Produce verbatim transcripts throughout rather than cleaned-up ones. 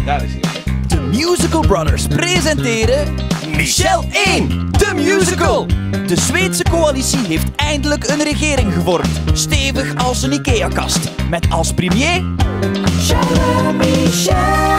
Daar is hij. De Musical Brothers presenteren Michel één, de musical! De Zweedse coalitie heeft eindelijk een regering gevormd. Stevig als een Ikea-kast. Met als premier... Charles Michel.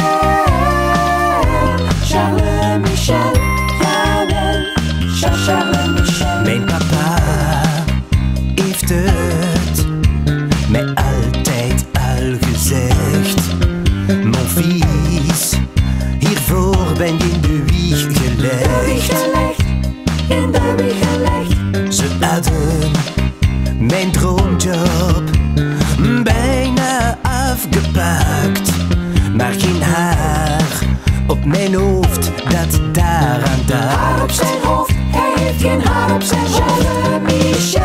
Charles Michel. Jawel. Charles Michel. Mijn papa heeft het mij altijd al gezegd. Mon fils, hiervoor ben je in de wieg gelegd. In de wieg gelegd. Ze hadden mijn droomjob bijna afgepakt. Maar geen haar op mijn hoofd dat daaraan Haar op dacht. zijn hoofd, hij heeft geen haar op zijn hoofd. Charles Michel.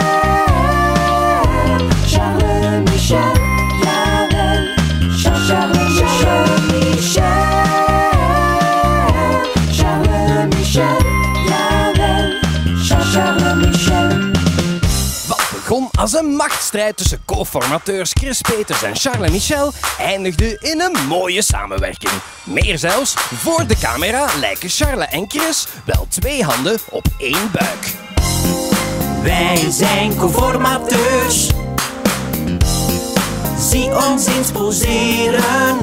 Charles Michel. Jawel. Charles Michel. Charles Michel. Jawel. Charles Michel. Wat begon als een machtsstrijd tussen co-formateurs Chris Peters en Charles Michel eindigde in een mooie samenwerking. Meer zelfs, voor de camera lijken Charles en Chris wel twee handen op één buik. Wij zijn conformateurs. Zie ons eens poseren.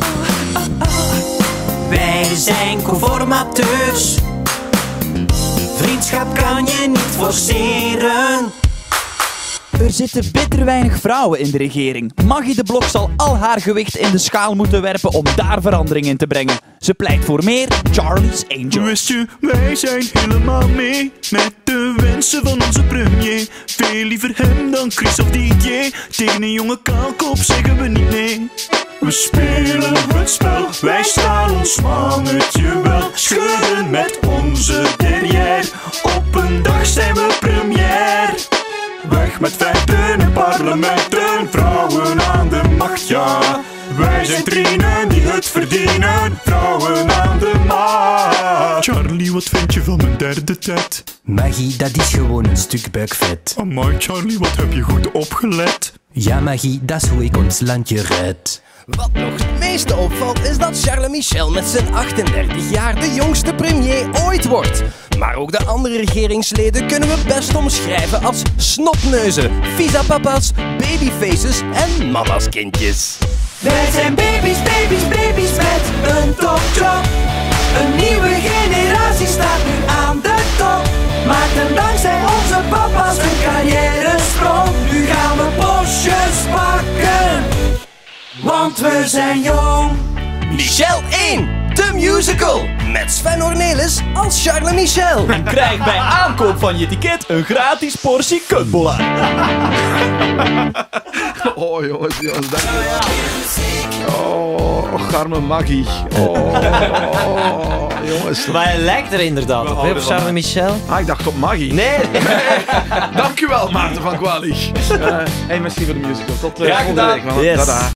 Wij zijn conformateurs. Vriendschap kan je niet forceren. Er zitten bitter weinig vrouwen in de regering. Maggie de Blok zal al haar gewicht in de schaal moeten werpen om daar verandering in te brengen. Ze pleit voor meer Charlie's Angels. Wist je, wij zijn helemaal mee met de wensen van onze premier. Veel liever hem dan Chris of D J. Tegen een jonge kaalkop zeggen we niet nee. We spelen het spel, wij staan ons mannetje wel. Schudden met onze derrière. Op een dag zijn we premier. Weg met feiten en parlementen, vrouwen aan de macht, ja. Wij zijn trinen die het verdienen, vrouwen aan de macht. Charlie, wat vind je van mijn derde tet? Maggie, dat is gewoon een stuk buikvet. Amai, Charlie, wat heb je goed opgelet? Ja, Maggie, dat is hoe ik ons landje red. Wat nog het meeste opvalt is dat Charles Michel met zijn achtendertig jaar de jongste premier ooit wordt. Maar ook de andere regeringsleden kunnen we best omschrijven als snotneuzen, visapapa's, babyfaces en mama's kindjes. Wij zijn baby's, baby's, baby's met een topjob. Een nieuwe generatie staat nu aan de top. Maakten dankzij onze papa's een carrière-sprong. Nu gaan we bosjes pakken, want we zijn jong. Michel één, de musical! Met Sven Ornelis als Charles Michel. En krijg bij aankoop van je ticket een gratis portie kutbolla. Oh jongens, jongens, dankjewel. Oh, arme Maggie. Oh, jongens. Maar hij lijkt er inderdaad op, hè, op Charles Michel. Ah, ik dacht op Maggie. Nee, Dankjewel, Maarten van Kwalig. Uh, hey, merci voor de musical. Tot uh, Graag volgende gedaan. week. Man. Yes. Tada.